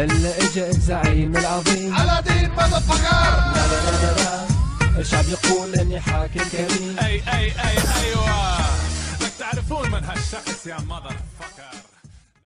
هلا اجا الزعيم العظيم على دين مضفقر. لا لا لا لا لا، الشعب يقول اني حاكم كريم. ايوه، لك تعرفون من هالشخص يا مضر.